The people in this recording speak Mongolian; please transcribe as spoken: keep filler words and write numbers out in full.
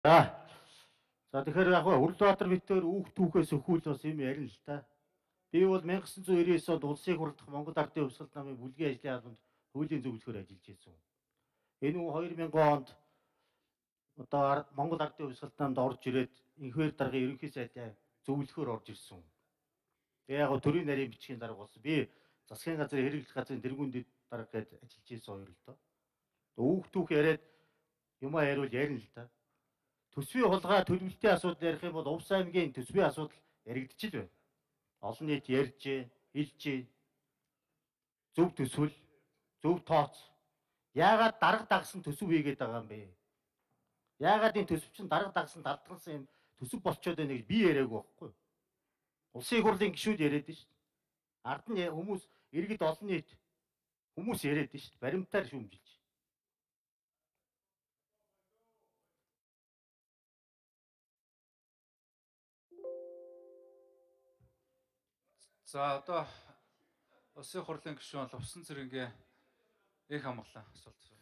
За. За тэгэхээр яг Хүрлбаатар битээр үүх түүхээс өхүүл бас юм ярина л та. Би бол 천구999 онд улсыг хурлдах Монгол Ардын Хувьсгал намын бүлгийн ажлын албанд хуулийн зөвлөхөөр ажиллаж байсан. Энэ үү хоёр мянган онд одоо Монгол Ардын Хувьсгалт намд орж ирээд инхвэр даргын ерөнхий сайдын зөвлөхөөр орж ирсэн. Тэгээ яг төрийн нарийн бичгийн дарга болсон. Би засгийн газрын хэрэглэх газрын тэргүүн дэд дарга гээд ажиллаж байсан хоёр л доо. Үүх түүх яриад юмаа яриул ярина л та. Төсвийн хулгай төлөвлөлтийн асуудал ярих юм бол Увс аймгийн төсвийн асуудал яригдчих л байна. Олон нийт ярьж, хэлж, зөв төсвөл, зөв тооц. Яагаад дарга дагсан төсөв хийгээд байгаа юм бэ? Яагаад энэ төсөв чинь дарга дагсан далтгансан юм төсөв болчоод байна гэж би яриаггүй байхгүй юу? Улсын хурлын гишүүд яриад шүү дээ. Ард нь хүмүүс иргэд олон нийт хүмүүс яриад шүү дээ. Баримтаар шүүмжилж. За одоо Улсын хурлын гишүүн Лувсан цэргийн их амгалан асуулт.